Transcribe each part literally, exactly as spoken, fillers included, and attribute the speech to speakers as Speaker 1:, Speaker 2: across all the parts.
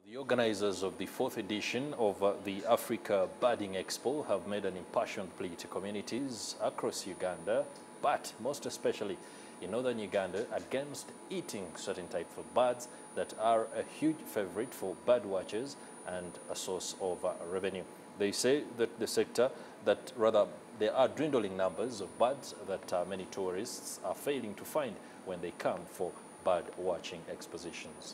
Speaker 1: The organizers of the fourth edition of uh, the Africa Birding Expo have made an impassioned plea to communities across Uganda, but most especially in northern Uganda, against eating certain types of birds that are a huge favorite for bird watchers and a source of uh, revenue. They say that the sector, that rather there are dwindling numbers of birds that uh, many tourists are failing to find when they come for bird watching expositions.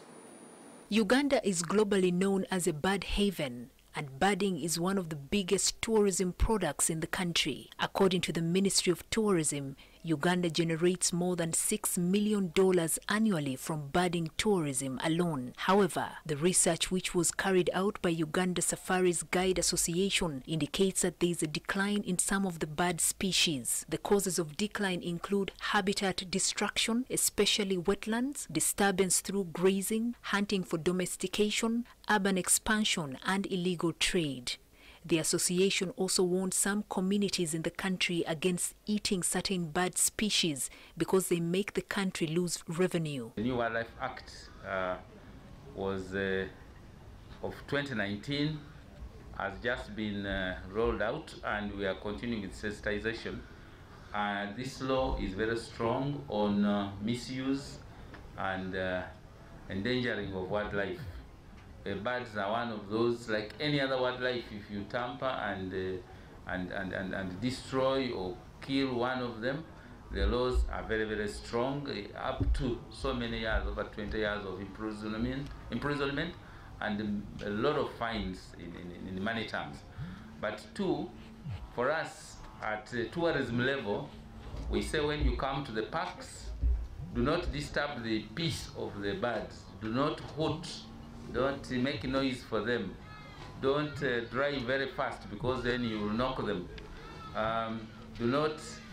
Speaker 2: Uganda is globally known as a bird haven, and birding is one of the biggest tourism products in the country. According to the Ministry of Tourism, Uganda generates more than six million dollars annually from birding tourism alone. However, the research which was carried out by Uganda Safaris Guide Association indicates that there is a decline in some of the bird species. The causes of decline include habitat destruction, especially wetlands, disturbance through grazing, hunting for domestication, urban expansion, and illegal trade. The association also warned some communities in the country against eating certain bird species because they make the country lose revenue.
Speaker 3: The new Wildlife Act uh, was uh, of twenty nineteen, has just been uh, rolled out, and we are continuing with sensitization. Uh, this law is very strong on uh, misuse and uh, endangering of wildlife. Uh, birds are one of those, like any other wildlife. If you tamper and, uh, and, and, and, and destroy or kill one of them, the laws are very, very strong, uh, up to so many years, over twenty years of imprisonment, imprisonment and um, a lot of fines in, in, in money terms. But two, for us at uh, tourism level, we say when you come to the parks, do not disturb the peace of the birds, do not hoot. Don't make noise for them. Don't uh, drive very fast because then you will knock them. Um, do not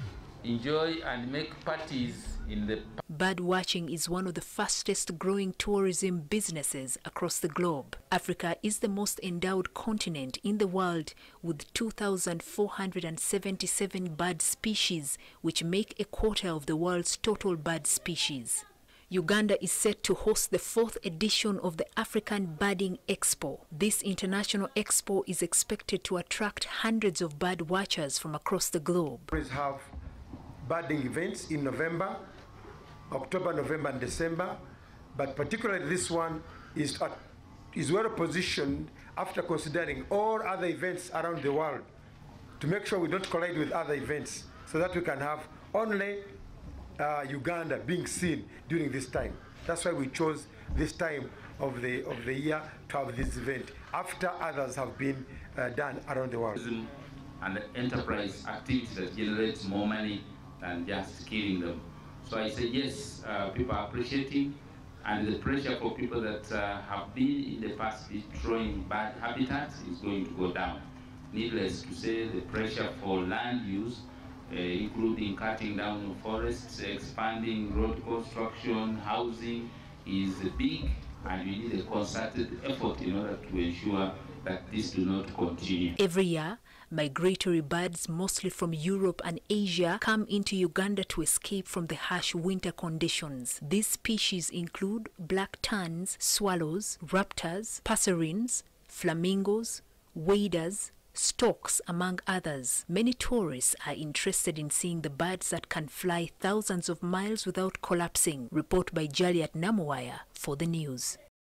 Speaker 3: enjoy and make parties in the...
Speaker 2: Bird watching is one of the fastest growing tourism businesses across the globe. Africa is the most endowed continent in the world with two thousand four hundred seventy-seven bird species, which make a quarter of the world's total bird species. Uganda is set to host the fourth edition of the African Birding Expo. This international expo is expected to attract hundreds of bird watchers from across the globe.
Speaker 4: We have birding events in November, October, November, and December, but particularly this one is, at, is well positioned after considering all other events around the world to make sure we don't collide with other events so that we can have only Uh, Uganda being seen during this time. That's why we chose this time of the of the year to have this event after others have been uh, done around the world.
Speaker 3: And enterprise activity that generates more money than just killing them. So I say yes, uh, people are appreciating, and the pressure for people that uh, have been in the past destroying bad habitats is going to go down. Needless to say, the pressure for land use, Uh, including cutting down forests, expanding road construction, housing, is big, and we need a concerted effort in order to ensure that this do not continue.
Speaker 2: Every year, migratory birds, mostly from Europe and Asia, come into Uganda to escape from the harsh winter conditions. These species include black terns, swallows, raptors, passerines, flamingos, waders, storks, among others. Many tourists are interested in seeing the birds that can fly thousands of miles without collapsing. Report by Jaliat Namuwaya for the news.